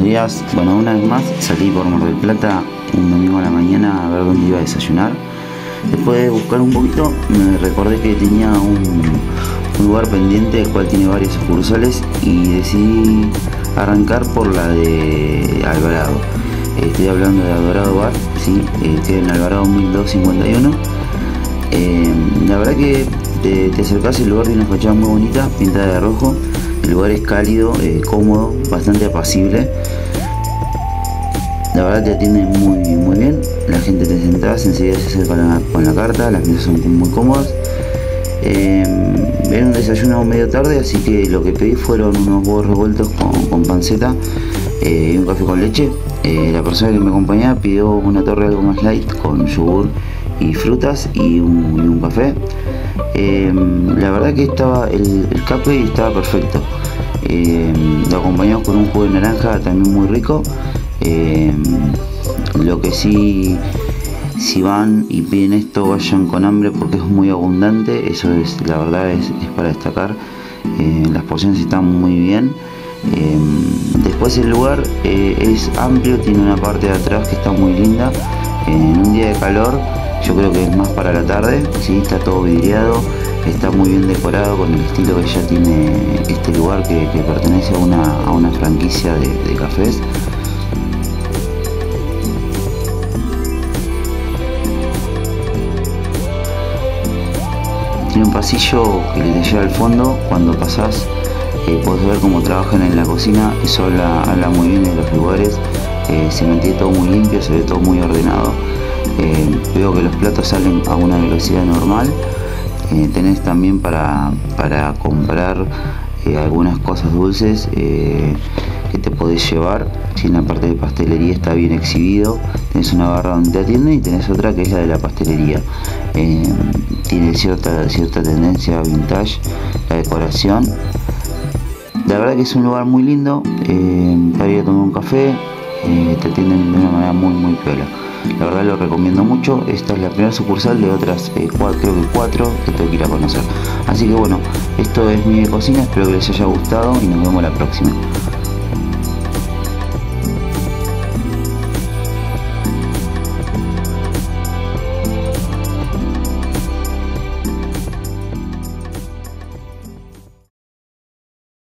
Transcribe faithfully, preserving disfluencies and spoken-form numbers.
días. Bueno, una vez más salí por Mar del Plata un domingo a la mañana a ver dónde iba a desayunar. Después de buscar un poquito me recordé que tenía un, un lugar pendiente, el cual tiene varias sucursales, y decidí arrancar por la de Alvarado. Estoy hablando de Adorado Bar, sí, estoy en Alvarado mil doscientos cincuenta y uno. Eh, la verdad que te, te acercás, el lugar tiene una fachada muy bonita, pintada de rojo. El lugar es cálido, eh, cómodo, bastante apacible. La verdad te atienden muy, muy bien. La gente te sentás, enseguida se acerca con la, con la carta, las mesas son muy cómodas. Eh, era un desayuno medio tarde, así que lo que pedí fueron unos huevos revueltos con, con panceta eh, y un café con leche. Eh, la persona que me acompañaba pidió una torre algo más light con yogur y frutas y un, y un café. Eh, la verdad que estaba el, el café estaba perfecto. Eh, lo acompañamos con un jugo de naranja también muy rico. Eh, lo que sí, si van y piden esto, vayan con hambre porque es muy abundante. Eso es, la verdad es, es para destacar. Eh, las porciones están muy bien. Eh, después el lugar eh, es amplio, tiene una parte de atrás que está muy linda. Eh, en un día de calor yo creo que es más para la tarde, ¿sí? Está todo vidriado, está muy bien decorado con el estilo que ya tiene este lugar que, que pertenece a una, a una franquicia de, de cafés. Tiene un pasillo que te lleva al fondo. Cuando pasás eh, podés ver cómo trabajan en la cocina. Eso habla, habla muy bien de los lugares. Eh, se mantiene todo muy limpio, se ve todo muy ordenado. Eh, veo que los platos salen a una velocidad normal. Eh, tenés también para, para comprar eh, algunas cosas dulces eh, que te podés llevar. Si en la parte de pastelería está bien exhibido, tenés una barra donde te atienden y tenés otra que es la de la pastelería. Eh, tiene cierta, cierta tendencia vintage la decoración. La verdad que es un lugar muy lindo eh, para ir a tomar un café. Eh, te atienden de una manera muy muy piola. La verdad lo recomiendo mucho. Esta es la primera sucursal de otras eh, cuatro, creo que cuatro que tengo que ir a conocer. Así que bueno, esto es Mi Cocina, espero que les haya gustado y nos vemos la próxima.